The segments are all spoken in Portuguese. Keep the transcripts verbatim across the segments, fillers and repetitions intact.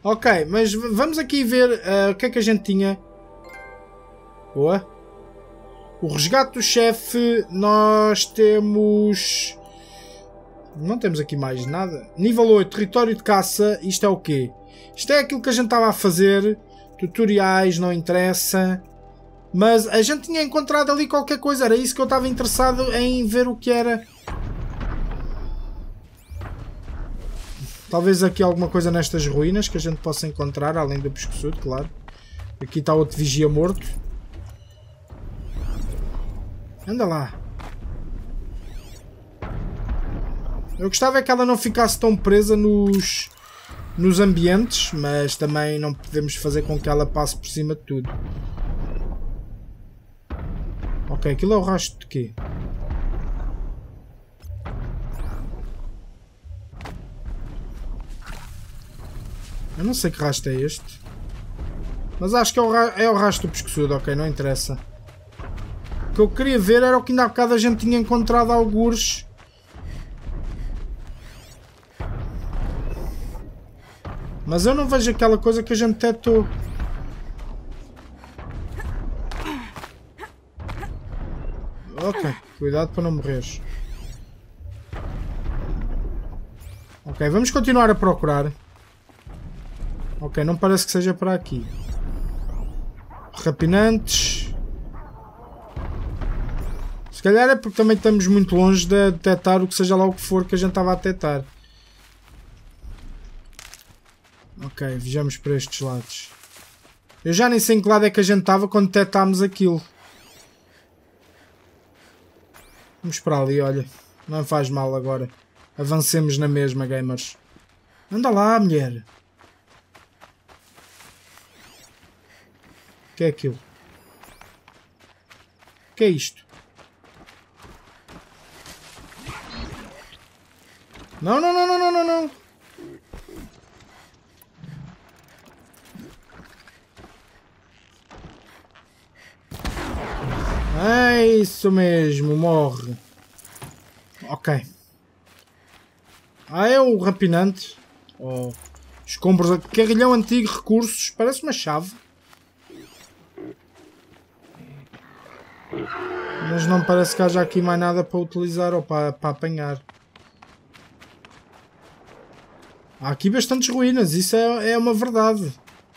Ok, mas vamos aqui ver uh, o que é que a gente tinha. Boa. O resgate do chefe. Nós temos... Não temos aqui mais nada. Nível oito, território de caça. Isto é o quê? Isto é aquilo que a gente estava a fazer. Tutoriais, não interessa. Mas a gente tinha encontrado ali qualquer coisa. Era isso que eu estava interessado em ver o que era. Talvez aqui alguma coisa nestas ruínas que a gente possa encontrar, além do pescoçudo, claro. Aqui está outro vigia morto. Anda lá. Eu gostava é que ela não ficasse tão presa nos, nos ambientes, mas também não podemos fazer com que ela passe por cima de tudo. Ok, aquilo é o rastro de quê? Eu não sei que rastro é este. Mas acho que é o, ra é o rastro do pescoçudo, ok, não interessa. O que eu queria ver era o que ainda há bocado a gente tinha encontrado algures. Mas eu não vejo aquela coisa que a gente detectou. Ok, cuidado para não morreres. Ok, vamos continuar a procurar. Ok, não parece que seja para aqui. Rapinantes. Se calhar é porque também estamos muito longe de detectar o que seja lá o que for que a gente estava a detectar. Ok, vejamos para estes lados. Eu já nem sei em que lado é que a gente estava quando detectámos aquilo. Vamos para ali, olha. Não faz mal agora. Avancemos na mesma, gamers. Anda lá, mulher. O que é aquilo? O que é isto? Não, não, não, não, não, não, não. É isso mesmo, morre. Ok. Ah, é o rapinante. Oh. Escombros. Carrilhão antigo, recursos. Parece uma chave. Mas não parece que haja aqui mais nada para utilizar ou para, para apanhar. Há aqui bastantes ruínas, isso é, é uma verdade.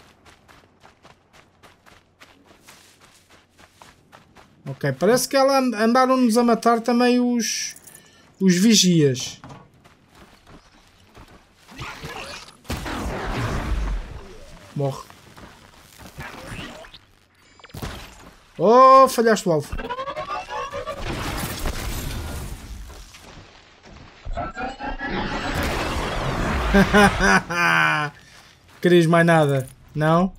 Ok, parece que ela andaram-nos a matar também os, os vigias. Morre. Oh, falhaste o alvo. Querias mais nada? Não?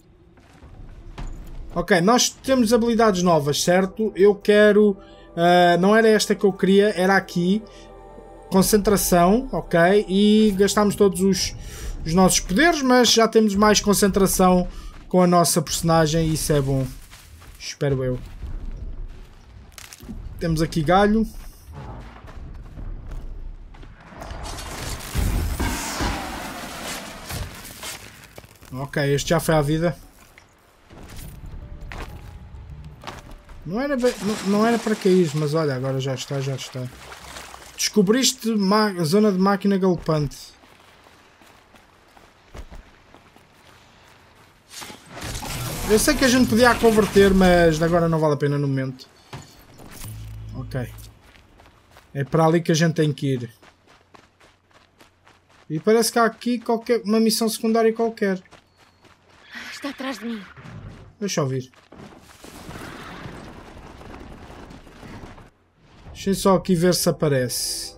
Ok, nós temos habilidades novas, certo? Eu quero... Uh, não era esta que eu queria, era aqui. Concentração, ok? E gastámos todos os, os nossos poderes, mas já temos mais concentração com a nossa personagem e isso é bom. Espero eu. Temos aqui galho. Ok, este já foi à vida. Não era, bem, não, não era para cair, mas olha, agora já está, já está. Descobriste a zona de máquina galopante. Eu sei que a gente podia a converter, mas agora não vale a pena no momento. Ok. É para ali que a gente tem que ir. E parece que há aqui qualquer, uma missão secundária qualquer. Está atrás de mim. Deixa eu vir. Deixa eu só aqui ver se aparece.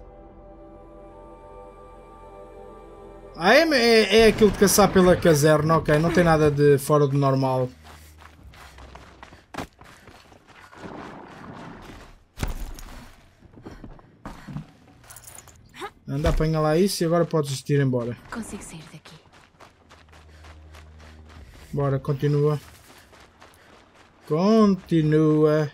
Ah, é, é, é aquilo de caçar pela caserna, ok. Não tem nada de fora do normal. Anda, apanha lá isso e agora podes ir embora. Consigo sair daqui. Bora, continua. Continua.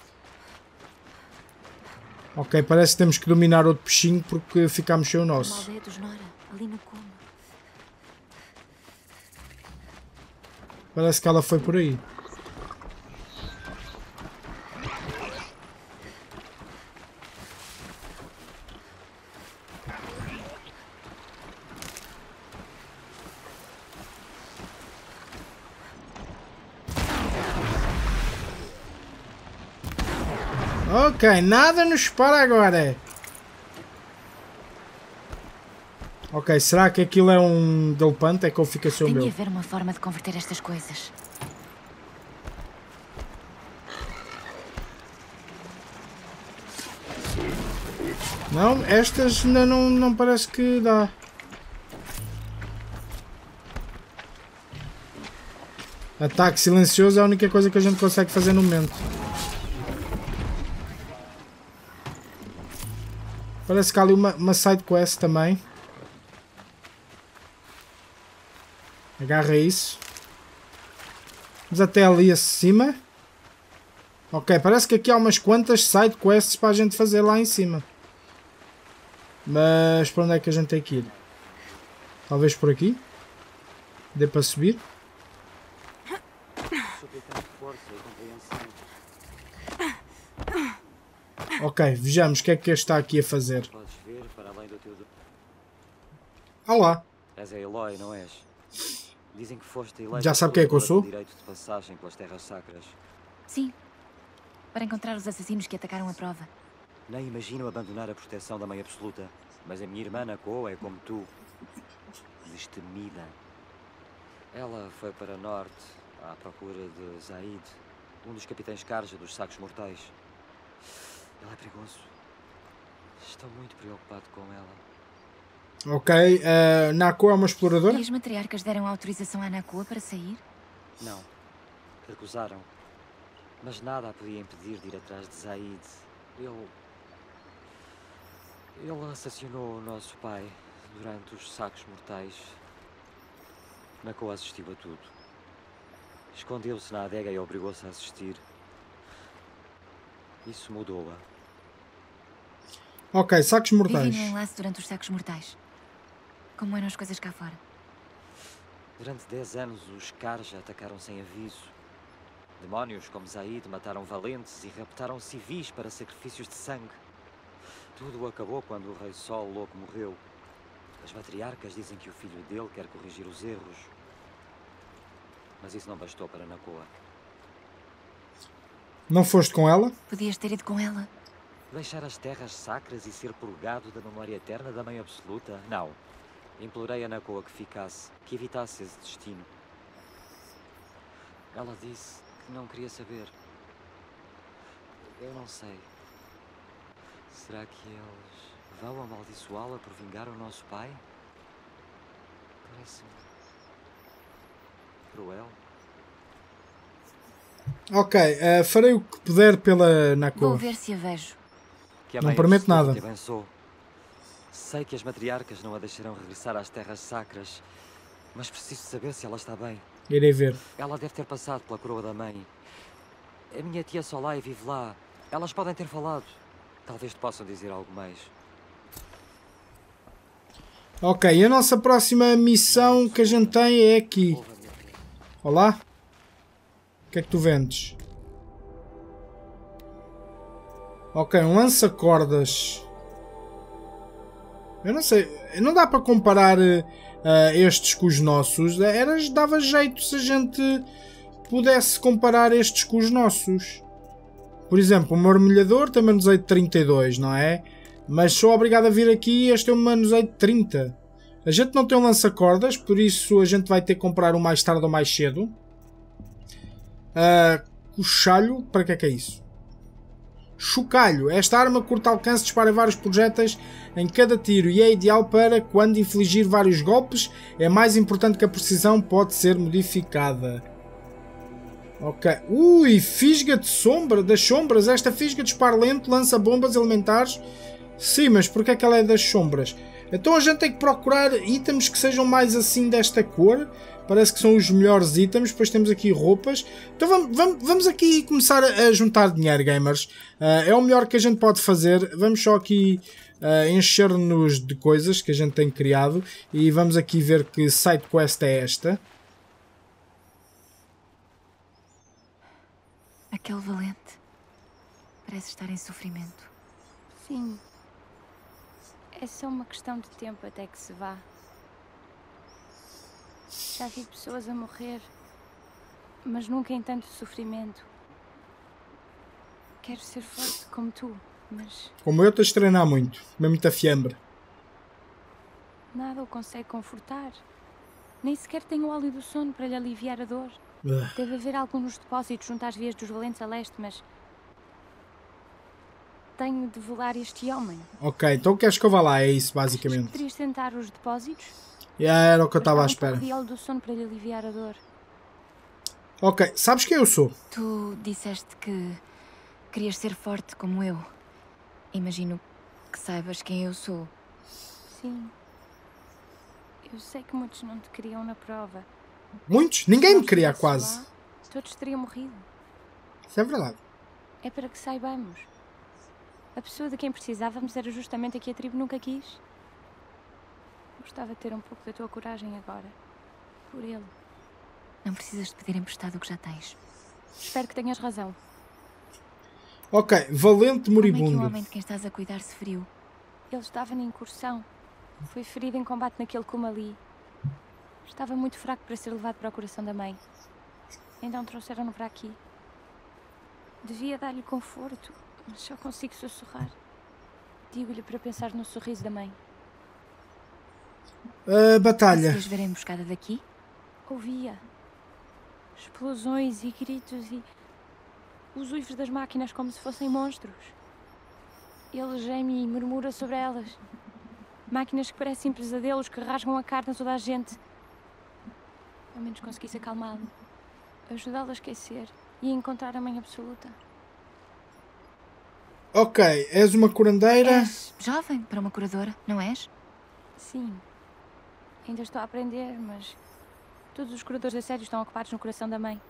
Ok, parece que temos que dominar outro peixinho porque ficámos sem o nosso. Uma aldeia dos Nora, ali no cume. Parece que ela foi por aí. Ok, nada nos para agora. Ok, será que aquilo é um galpante? É que eu fico a ser o Tem meu. de haver uma forma de converter estas coisas. Não, estas ainda não, não parece que dá. Ataque silencioso é a única coisa que a gente consegue fazer no momento. Parece que há ali uma, uma side quest também. Agarra isso. Vamos até ali acima. Ok, parece que aqui há umas quantas side quests para a gente fazer lá em cima. Mas para onde é que a gente tem que ir? Talvez por aqui? Dê para subir? Ok, vejamos o que é que este está aqui a fazer. Olá. És a Eloy, não és? Dizem que foste eleito. Já sabe quem é que eu sou? Direito de passagem pelas terras sacras. Sim. Para encontrar os assassinos que atacaram a prova. Nem imagino abandonar a proteção da Mãe Absoluta. Mas a minha irmã Nakoa é como tu. Destemida. Ela foi para norte à procura de Zaid, um dos capitães Karja dos Sacos Mortais. Ele é perigoso. Estou muito preocupado com ela. Ok, uh, Nakoa é uma exploradora? E as matriarcas deram autorização à Nakoa para sair? Não. Recusaram. Mas nada a podia impedir de ir atrás de Zaid. Ele... Ele assassinou o nosso pai durante os Sacos Mortais. Nakoa assistiu a tudo. Escondeu-se na adega e obrigou-se a assistir. Isso mudou-a. Ok, Sacos Mortais. Vivi no enlace durante os Sacos Mortais. Como eram as coisas cá fora? Durante dez anos, os Karja atacaram sem aviso. Demónios como Zaid mataram valentes e raptaram civis para sacrifícios de sangue. Tudo acabou quando o Rei Sol Louco morreu. As matriarcas dizem que o filho dele quer corrigir os erros. Mas isso não bastou para Nakoa. Não foste com ela? Podias ter ido com ela. Deixar as terras sacras e ser purgado da memória eterna da Mãe Absoluta? Não. Implorei a Nakoa que ficasse, que evitasse esse destino. Ela disse que não queria saber. Eu não sei. Será que eles vão amaldiçoá-la por vingar o nosso pai? Parece-me cruel. Ok, uh, farei o que puder pela Nakoa. Vou ver se a vejo. Que a Não Mãe prometo Absoluta nada. te abençoe. Sei que as matriarcas não a deixarão regressar às terras sacras, mas preciso saber se ela está bem. Irei ver. Ela deve ter passado pela coroa da mãe. A minha tia Solai vive lá. Elas podem ter falado. Talvez te possam dizer algo mais. Ok, a nossa próxima missão que a gente tem é aqui. Olá? O que é que tu vendes? Ok, um lança-cordas. Eu não sei, não dá para comparar uh, estes com os nossos. Era, dava jeito se a gente pudesse comparar estes com os nossos. Por exemplo, o mergulhador tem manuseio de trinta e dois, não é? Mas sou obrigado a vir aqui e este é um manuseio de trinta. A gente não tem um lança-cordas, por isso a gente vai ter que comprar um mais tarde ou mais cedo. Uh, Cochalho, para que é que é isso? Chocalho. Esta arma curta alcance dispara vários projéteis em cada tiro e é ideal para quando infligir vários golpes. É mais importante que a precisão pode ser modificada. Ok. Ui, fisga de sombra, das sombras. Esta fisga dispara lento, lança bombas elementares. Sim, mas porquê é que ela é das sombras? Então a gente tem que procurar itens que sejam mais assim desta cor. Parece que são os melhores itens. Depois temos aqui roupas. Então vamos, vamos, vamos aqui começar a juntar dinheiro, gamers. Uh, é o melhor que a gente pode fazer. Vamos só aqui uh, encher-nos de coisas que a gente tem criado. E vamos aqui ver que side quest é esta. Aquele valente parece estar em sofrimento. Sim. É só uma questão de tempo até que se vá. Já vi pessoas a morrer, mas nunca em tanto sofrimento. Quero ser forte como tu, mas Como eu, tens de treinar muito. Comer muita fiambre. nada o consegue confortar. Nem sequer tenho o óleo do sono para lhe aliviar a dor. Ugh. Deve haver algum nos depósitos junto às vias dos Valentes a leste, mas tenho de velar este homem. Ok, então queres que eu vá lá? É isso, basicamente. Poderias tentar os depósitos? Yeah, era o que eu Mas estava à dá um espera. pouco de óleo do sono para lhe aliviar a dor. Ok, sabes quem eu sou? Tu disseste que querias ser forte como eu. Imagino que saibas quem eu sou. Sim. Eu sei que muitos não te queriam na prova. Muitos? Ninguém Se me não queria estivesses quase. lá, todos teriam morrido. Isso é verdade. É para que saibamos. A pessoa de quem precisávamos era justamente a que a tribo nunca quis. Gostava de ter um pouco da tua coragem agora. Por ele. Não precisas de pedir emprestado o que já tens. Espero que tenhas razão. Ok, valente Como é que o moribundo. homem de quem estás a cuidar se feriu? Ele estava na incursão. Foi ferido em combate naquele cume ali. Estava muito fraco para ser levado para o coração da mãe. Então trouxeram-no para aqui. Devia dar-lhe conforto, mas só consigo sussurrar. Digo-lhe para pensar no sorriso da mãe. Uh, batalha. Conseguias ver a emboscada daqui? Ouvia explosões e gritos e os uivos das máquinas como se fossem monstros. Ele geme e murmura sobre elas. Máquinas que parecem pesadelos que rasgam a carne a toda a gente. Ao menos conseguisse acalmá-lo, ajudá-lo a esquecer e a encontrar a mãe absoluta. Ok, és uma curandeira. És jovem para uma curadora, não és? Sim, ainda estou a aprender, mas todos os curadores a sério estão ocupados no coração da mãe.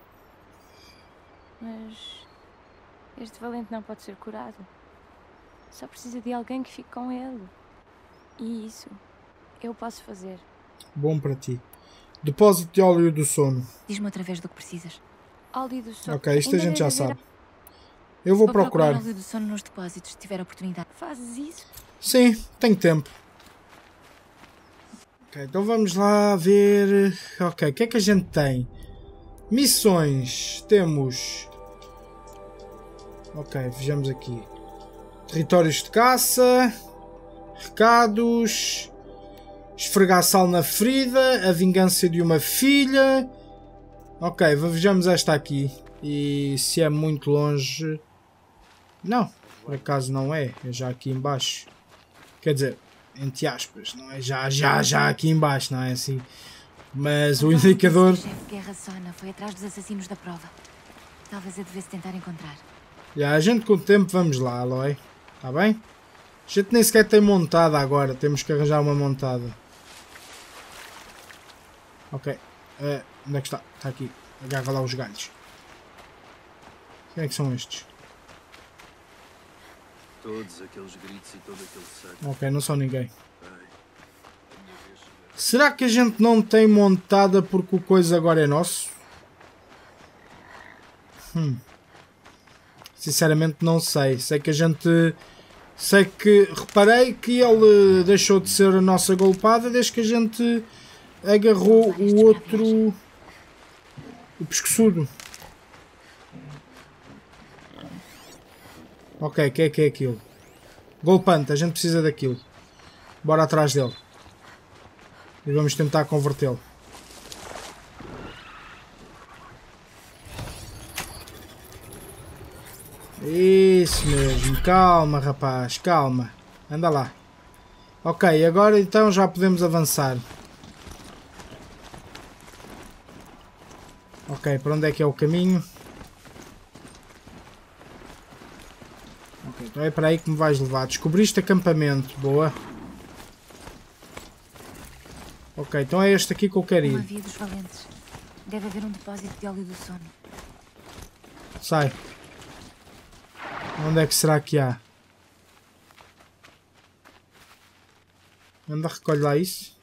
Mas este valente não pode ser curado. Só precisa de alguém que fique com ele. E isso eu posso fazer. Bom para ti. Depósito de óleo do sono. Diz-me outra vez do que precisas. Óleo do sono. Ok, isto a Ainda gente já deve haver- sabe. Eu vou Vou procurar. óleo do sono nos depósitos, se tiver oportunidade. Fazes isso? Sim, tenho tempo. Ok, então vamos lá ver. Ok, o que é que a gente tem? Missões. Temos. Ok, vejamos aqui. Territórios de caça. Recados. Esfregar sal na ferida. A vingança de uma filha. Ok, vejamos esta aqui. E se é muito longe. Não, por acaso não é. É já aqui em baixo. Quer dizer, entre aspas, não é já, já, já aqui em baixo, não é assim. Mas o indicador. O chefe de guerra Sona foi atrás dos assassinos da prova. Talvez eu devesse tentar encontrar. Já, a gente com o tempo vamos lá, Aloy. Está bem? A gente nem sequer tem montada agora. Temos que arranjar uma montada. Ok. Uh, onde é que está? Está aqui. Agarra lá os galhos. Quem é que são estes? Todos aqueles gritos e todo aquele sangue. Ok, não são ninguém. Ai, a minha vez chegou. Será que a gente não tem montada porque o coisa agora é nosso? Hum. Sinceramente não sei. Sei que a gente... Sei que... Reparei que ele deixou de ser a nossa golpada desde que a gente agarrou o outro... O pescoçudo. Ok, o que é que é aquilo? Golpante, a gente precisa daquilo. Bora atrás dele. E vamos tentar convertê-lo. Isso mesmo, calma rapaz, calma. Anda lá. Ok, agora então já podemos avançar. Ok, para onde é que é o caminho? Ok, então é para aí que me vais levar. Descobriste acampamento, boa. Ok, então é este aqui que eu quero Uma ir. via dos valentes. Deve haver um depósito de óleo do sono. Sai. Onde é que será que há? Anda, recolhe lá isso.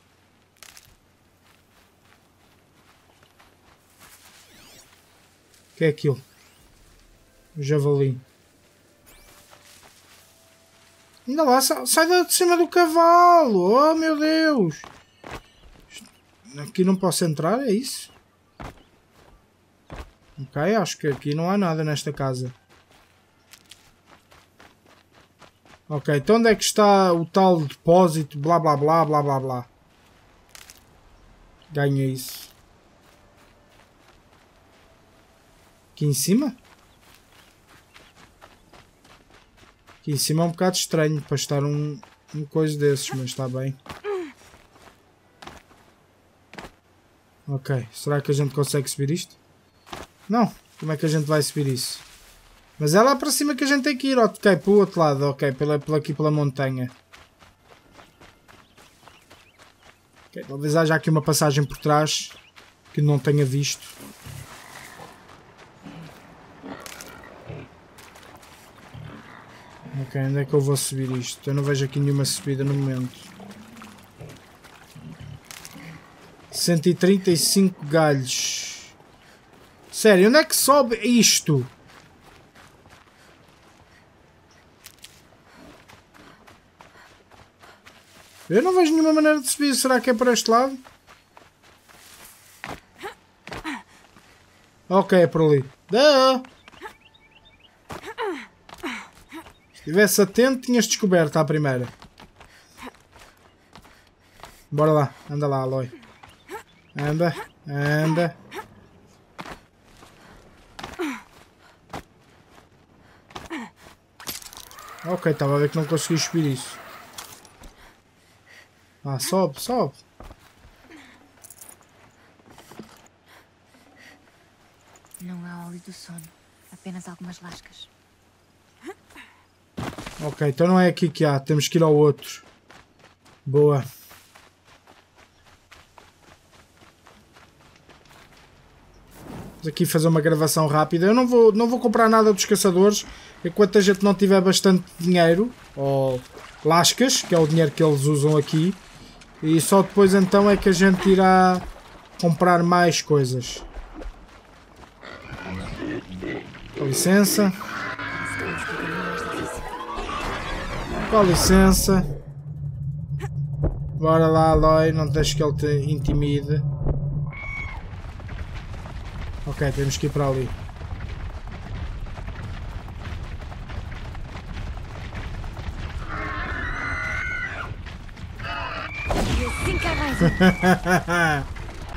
O que é aquilo? O javali. Ainda lá, sai, sai de cima do cavalo. Oh meu Deus. Aqui não posso entrar, é isso? Ok, acho que aqui não há nada nesta casa. Ok, então onde é que está o tal depósito? Blá blá blá blá blá blá. Ganha isso. Aqui em cima? Aqui em cima é um bocado estranho para estar um, um coisa desses, mas está bem. Ok, será que a gente consegue subir isto? Não, como é que a gente vai subir isso? Mas é lá para cima que a gente tem que ir, ok, para o outro lado, ok, pela, pela, aqui pela montanha. Okay, talvez haja aqui uma passagem por trás que não tenha visto. Ok, onde é que eu vou subir isto? Eu não vejo aqui nenhuma subida no momento. cento e trinta e cinco galhos. Sério, onde é que sobe isto? Eu não vejo nenhuma maneira de subir. Será que é para este lado? Ok, é por ali. Duh! Se estivesse atento, tinhas descoberto à primeira. Bora lá. Anda lá, Aloy. Anda. Anda. Ok, estava a ver que não consegui subir isso. Ah, sobe, sobe. Não há óleo do sono, apenas algumas lascas. Ok, então não é aqui que há, temos que ir ao outro. Boa. Vamos aqui fazer uma gravação rápida. Eu não vou, não vou comprar nada dos caçadores enquanto a gente não tiver bastante dinheiro, ou lascas, que é o dinheiro que eles usam aqui. E só depois então é que a gente irá comprar mais coisas. Com licença. Com licença. Bora lá, Aloy, não deixes que ele te intimide. Ok, temos que ir para ali. Assim cá mais um.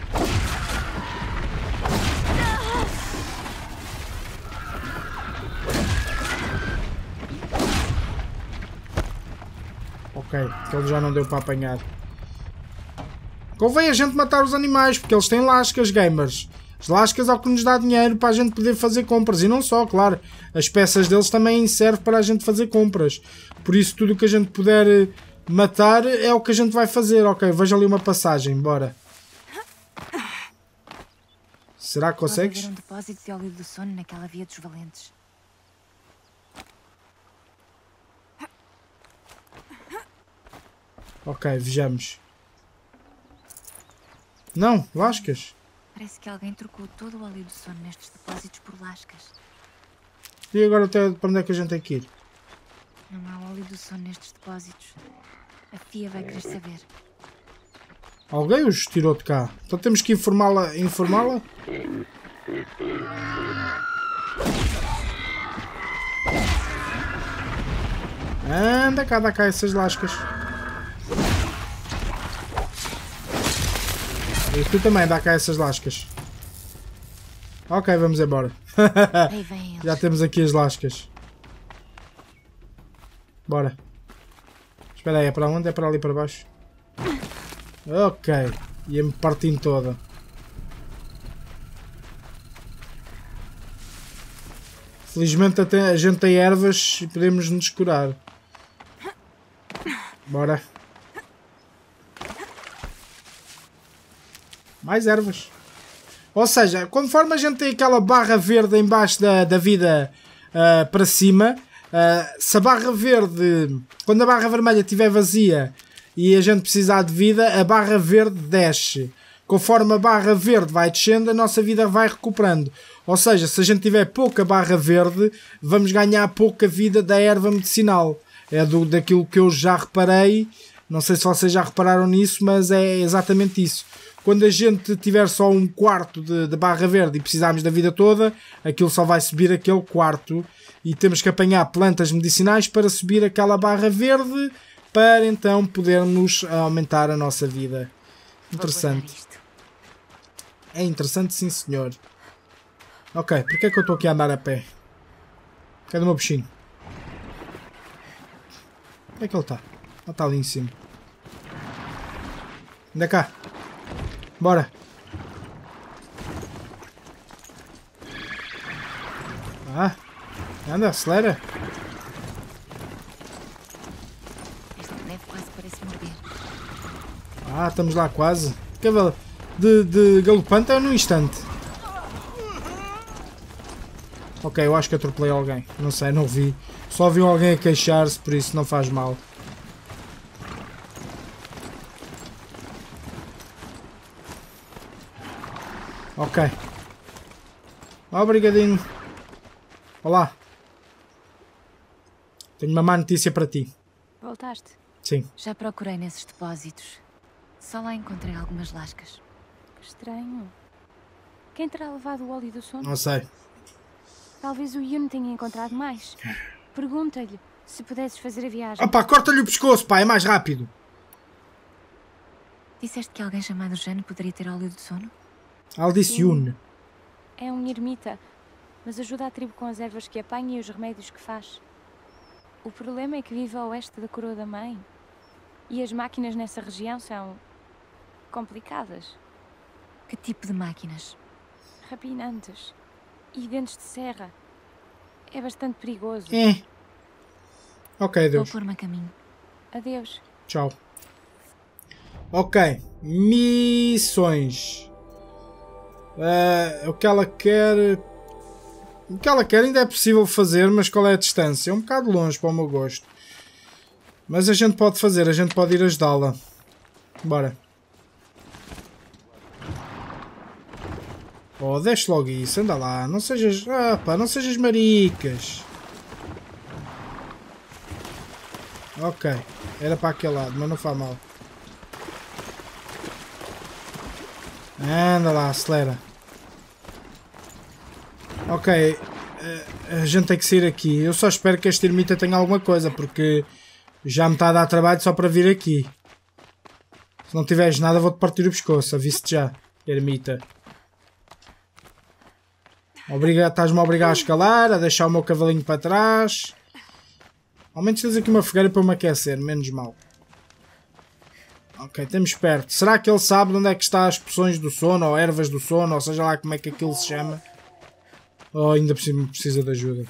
Ok, então já não deu para apanhar. Convém a gente matar os animais, porque eles têm lascas, gamers. As lascas é o que nos dá dinheiro para a gente poder fazer compras. E não só, claro. As peças deles também servem para a gente fazer compras. Por isso, tudo o que a gente puder matar é o que a gente vai fazer. Ok, veja ali uma passagem, bora. Será que consegues? Pode haver um depósito de óleo do sono naquela via dos valentes. Ok, vejamos. Não, lascas. Parece que alguém trocou todo o óleo do sono nestes depósitos por lascas. E agora até para onde é que a gente tem que ir? Não há óleo do sono nestes depósitos. A Fia vai querer saber. Alguém os tirou de cá. Então temos que informá-la. Informá-la? Anda cá, dá cá essas lascas. E tu também, dá cá essas lascas. Ok, vamos embora. Aí vem eles. Já temos aqui as lascas. Bora. Espera aí, é para onde? É para ali para baixo? Ok. Ia-me partindo toda. Felizmente até a gente tem ervas e podemos nos curar. Bora. Mais ervas. Ou seja, conforme a gente tem aquela barra verde em baixo da, da vida uh, para cima, uh, se a barra verde, quando a barra vermelha estiver vazia e a gente precisar de vida, a barra verde desce. conforme a barra verde vai descendo, a nossa vida vai recuperando. Ou seja, se a gente tiver pouca barra verde, vamos ganhar pouca vida da erva medicinal. É do, daquilo que eu já reparei. Não sei se vocês já repararam nisso, mas é exatamente isso. Quando a gente tiver só um quarto de, de barra verde e precisarmos da vida toda, aquilo só vai subir aquele quarto. E temos que apanhar plantas medicinais para subir aquela barra verde, para então podermos aumentar a nossa vida. Interessante. É interessante, sim senhor. Ok, porque é que eu estou aqui a andar a pé? Cadê o meu bichinho? Onde é que ele está? Ele está ali em cima. Anda cá. Bora. Ah. Anda, acelera. Esta neve quase parece morder. Ah, estamos lá quase. Cavalo de, de galopante é num instante. Ok, eu acho que atropelei alguém. Não sei, não vi. Só vi alguém a queixar-se, por isso não faz mal. Ok. Obrigadinho. Olá. Tenho uma má notícia para ti. Voltaste? Sim. Já procurei nesses depósitos. Só lá encontrei algumas lascas. Que estranho. Quem terá levado o óleo do sono? Não sei. Talvez o Yun tenha encontrado mais. Pergunta-lhe se pudesses fazer a viagem. Opa, corta-lhe o pescoço, pá, é mais rápido. Disseste que alguém chamado Jane poderia ter óleo de sono? Ela disse Yun. É um ermita, mas ajuda a tribo com as ervas que apanha e os remédios que faz. O problema é que vive a oeste da Coroa da Mãe. E as máquinas nessa região são complicadas. Que tipo de máquinas? Rapinantes. E dentes de serra. É bastante perigoso. É. Ok, Vou Deus. pôr-me a caminho. Adeus. Tchau. Ok. Missões. Uh, o que ela quer... O que ela quer ainda é possível fazer, mas qual é a distância? É um bocado longe para o meu gosto. Mas a gente pode fazer, a gente pode ir ajudá-la. Bora. Oh, deixa logo isso, anda lá. Não sejas... Ah, pá, não sejas maricas. Ok. Era para aquele lado, mas não faz mal. Anda lá, acelera. Ok. A gente tem que sair aqui. Eu só espero que este ermita tenha alguma coisa, porque já me está a dar trabalho só para vir aqui. Se não tiveres nada, vou-te partir o pescoço. Aviso-te já, ermita. Obriga... Estás-me a obrigar a escalar, a deixar o meu cavalinho para trás. Ao menos tens aqui uma fogueira para me aquecer, menos mal. Ok, estamos perto. Será que ele sabe onde é que está as poções do sono, ou ervas do sono, ou seja lá como é que aquilo se chama? Ou ainda precisa, precisa de ajuda?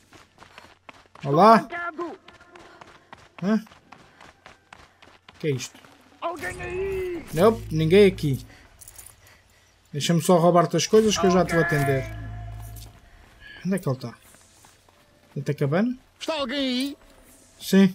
Olá? Hã? O que é isto? Alguém aí! Nope, ninguém aqui. Deixa-me só roubar-te as coisas que eu já te vou atender. Onde é que ele está? Dentro da cabana? Está alguém aí? Sim.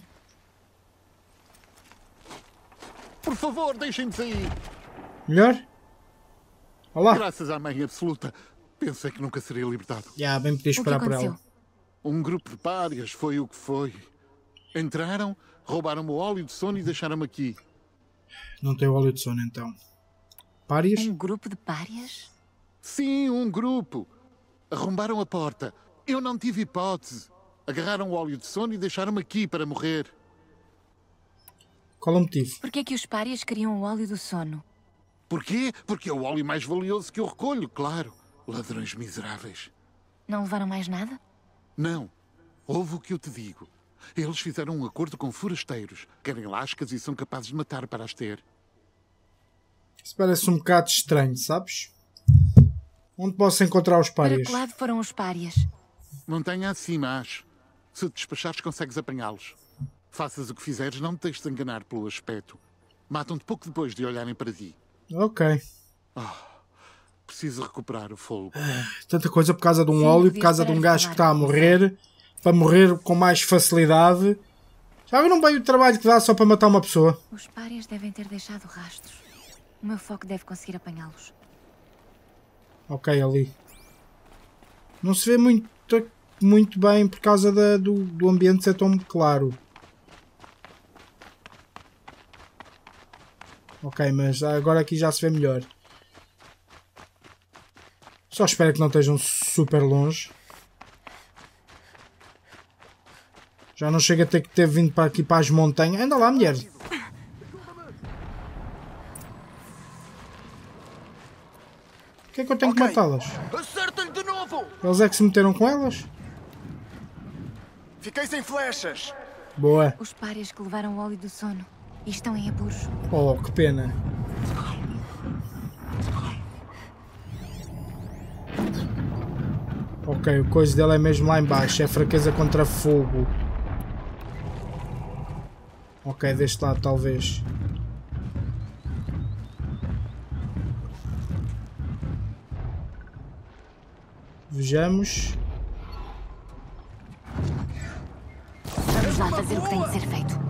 Por favor, deixem-me sair. Melhor? Olá. Graças à Mãe Absoluta, pensei que nunca seria libertado. Já, bem podias O que esperar por aconteceu? ela. Um grupo de párias foi o que foi. Entraram, roubaram-me o óleo de sono e deixaram-me aqui. Não tem óleo de sono então. Párias? Um grupo de párias? Sim, um grupo. Arrombaram a porta. Eu não tive hipótese. Agarraram o óleo de sono e deixaram-me aqui para morrer. Qual é o motivo? Por que é que os párias queriam o óleo do sono? Porquê? Porque é o óleo mais valioso que eu recolho, claro. Ladrões miseráveis. Não levaram mais nada? Não. Ouve o que eu te digo. Eles fizeram um acordo com forasteiros. Querem lascas e são capazes de matar para as ter. Isso parece um bocado estranho, sabes? Onde posso encontrar os Para párias? que lado foram os párias? Montanha acima, acho. Se te despachares, consegues apanhá-los. Faças o que fizeres, não te deixes enganar pelo aspecto. Matam-te pouco depois de olharem para ti. Ok. Preciso recuperar o fogo. Tanta coisa por causa de um Sim, óleo, por devias causa de parar um de gajo que falar está a com morrer. Para morrer com mais facilidade. Já viram bem o trabalho que dá só para matar uma pessoa? Os párias devem ter deixado rastros. O meu foco deve conseguir apanhá-los. Ok, ali. Não se vê muito, muito bem por causa da, do, do ambiente ser tão claro. Ok, mas agora aqui já se vê melhor. Só espero que não estejam super longe. Já não chega a ter que ter vindo para aqui para as montanhas. Anda lá, mulher. O que é que eu tenho okay. que matá-las? Acerta-lhe de novo! Eles é que se meteram com elas? Fiquei sem flechas. Boa. Os párias que levaram o óleo do sono e estão em apuros. Oh, que pena. Ok, o coisa dela é mesmo lá em baixo. É fraqueza contra fogo. Ok, deste lado talvez. Vejamos. Vamos lá fazer o que tem de ser feito.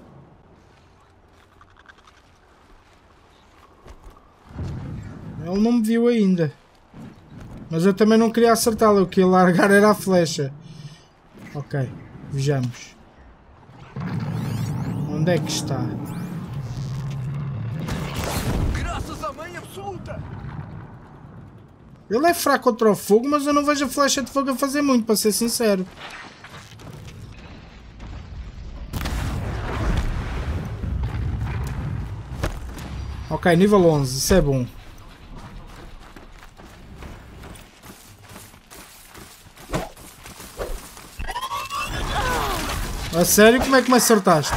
Ele não me viu ainda. Mas eu também não queria acertá-lo. Eu queria largar era a flecha. Ok, vejamos. Onde é que está? Graças à mãe absoluta! Ele é fraco contra o fogo, mas eu não vejo a flecha de fogo a fazer muito, para ser sincero. Ok, nível onze, isso é bom. A sério, como é que me acertaste?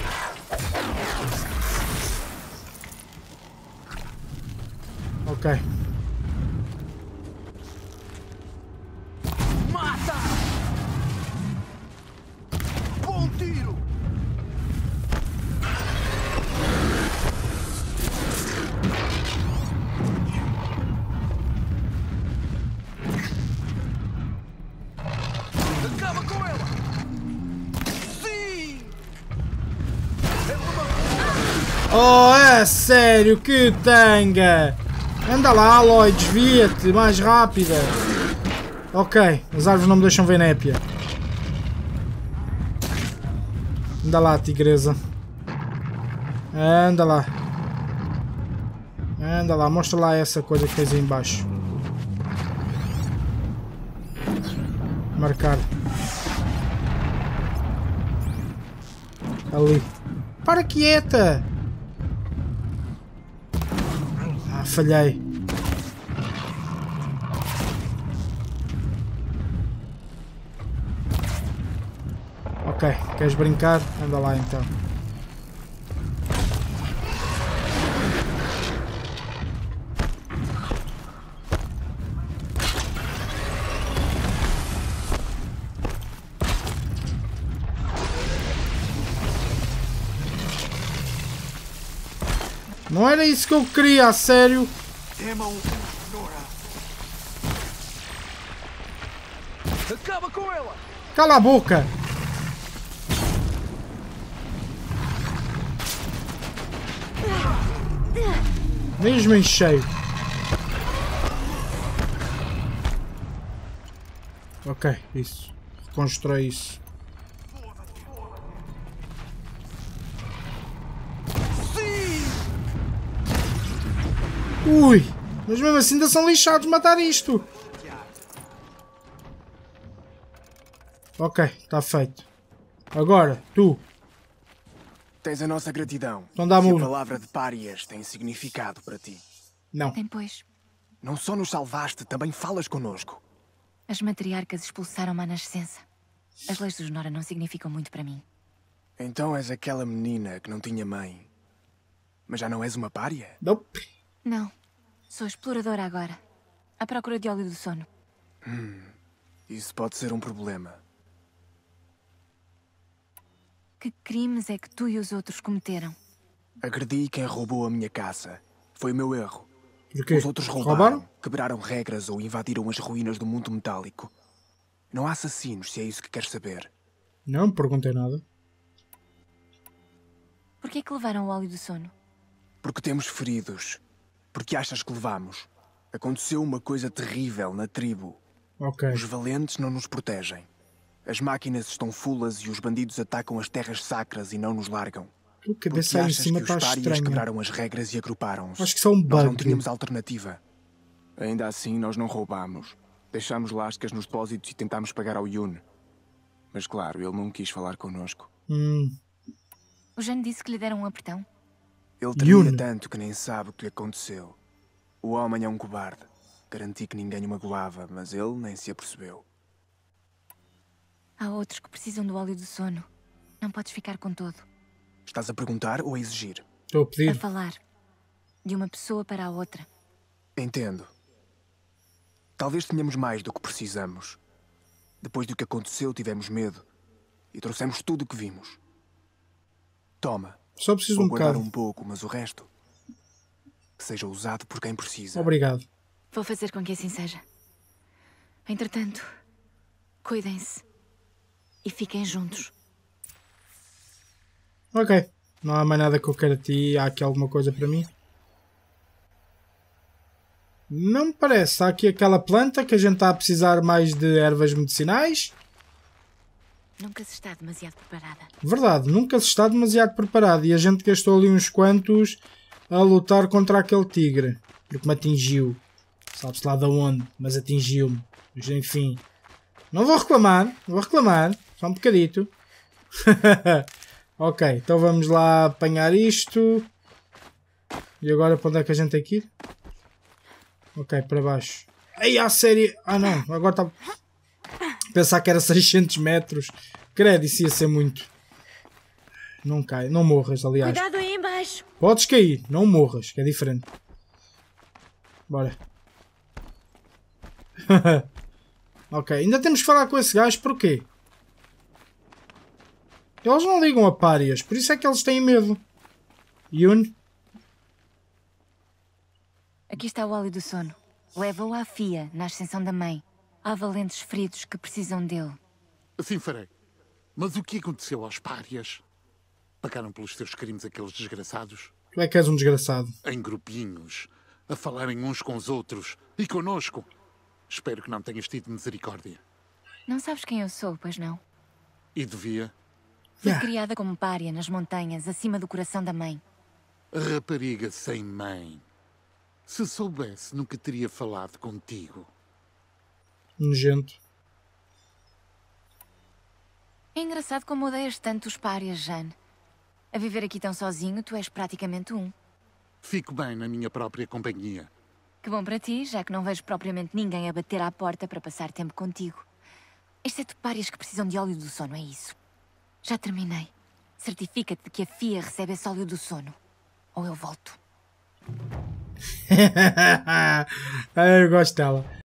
Ok. Mata! Bom tiro! Acaba com ela! Sim! Oh, é sério, que tanga! Anda lá, Aloy, desvia-te, mais rápida. Ok, as árvores não me deixam ver népia. Anda lá, tigresa. Anda lá. Anda lá, mostra lá essa coisa que tens aí embaixo. Marcar. Ali. Para quieta! Ah, falhei. Ok, queres brincar? Anda lá então. Não era isso que eu queria, a sério. Acaba com ela! Cala a boca! Mesmo em cheio. Ok, isso. Reconstrói isso. Ui! Mas mesmo assim ainda são lixados matar isto. Ok, está feito. Agora, tu. Tens a nossa gratidão. Então dá-me Se um. a palavra de párias tem significado para ti. Não. Tem, pois. Não só nos salvaste, também falas connosco. As matriarcas expulsaram-me à nascença. As leis dos Nora não significam muito para mim. Então és aquela menina que não tinha mãe. Mas já não és uma pária? Nope. Não. Sou exploradora agora. À procura de óleo do sono. Hum, isso pode ser um problema. Que crimes é que tu e os outros cometeram? Agredi quem roubou a minha caça. Foi o meu erro. Porquê? Os outros roubaram, Roubaram? quebraram regras ou invadiram as ruínas do mundo metálico. Não há assassinos, se é isso que queres saber. Não, não perguntei nada. Porquê que levaram o óleo do sono? Porque temos feridos. Porque achas que levamos? Aconteceu uma coisa terrível na tribo. Ok. Os valentes não nos protegem. As máquinas estão fulas e os bandidos atacam as terras sacras e não nos largam. O que Porque desse aí em achas cima que está os párias estranho. quebraram as regras e agruparam-se. Acho que isso é um Nós não bug. tínhamos alternativa. Ainda assim, nós não roubámos. Deixámos lascas nos depósitos e tentámos pagar ao Yun. Mas claro, ele não quis falar connosco. Hum. O Jane disse que lhe deram um apertão. Ele tremia Yun. tanto que nem sabe o que lhe aconteceu. O homem é um cobarde. Garanti que ninguém o magoava, mas ele nem se apercebeu. Há outros que precisam do óleo do sono. Não podes ficar com todo. Estás a perguntar ou a exigir? Estou a A pedir. falar. De uma pessoa para a outra. Entendo. Talvez tenhamos mais do que precisamos. Depois do que aconteceu, tivemos medo. E trouxemos tudo o que vimos. Toma. Só preciso de Vou um guardar bocado. um pouco, mas o resto... que seja usado por quem precisa. Obrigado. Vou fazer com que assim seja. Entretanto, cuidem-se. E fiquem juntos. Ok. Não há mais nada que eu quero a ti. Há aqui alguma coisa para mim? Não me parece. Há aqui aquela planta que a gente está a precisar mais de ervas medicinais. Nunca se está demasiado preparada. Verdade, nunca se está demasiado preparado. E a gente gastou ali uns quantos a lutar contra aquele tigre. Porque me atingiu. Sabe-se lá de onde, mas atingiu-me. Mas enfim. Não vou reclamar. Não vou reclamar. Só um bocadito. Ok, então vamos lá apanhar isto. E agora para onde é que a gente tem que ir? Ok, para baixo. Ai, a série... Ah não, agora está... Pensar que era seiscentos metros. Credo, isso ia ser muito. Não cai, não morras, aliás. Cuidado aí embaixo. Podes cair, não morras, que é diferente. Bora. Ok, ainda temos que falar com esse gajo, porquê? Eles não ligam a párias, por isso é que eles têm medo. Yun? Aqui está o óleo do sono. Leva-o à Fia, na ascensão da mãe. Há valentes feridos que precisam dele. Assim farei. Mas o que aconteceu aos párias? Pagaram pelos teus crimes aqueles desgraçados? Tu é que és um desgraçado. Em grupinhos, a falarem uns com os outros e connosco. Espero que não tenhas tido misericórdia. Não sabes quem eu sou, pois não? E devia. Fui Yeah. criada como pária nas montanhas, acima do coração da mãe. Rapariga sem mãe. Se soubesse, nunca teria falado contigo. Nojento. É engraçado como odeias tanto os párias, Jane. A viver aqui tão sozinho, tu és praticamente um. Fico bem na minha própria companhia. Que bom para ti, já que não vejo propriamente ninguém a bater à porta para passar tempo contigo. Exceto párias que precisam de óleo do sono, é isso. Já terminei. Certifica-te de que a Fia recebe esse óleo do sono. Ou eu volto. Ah, eu gosto dela.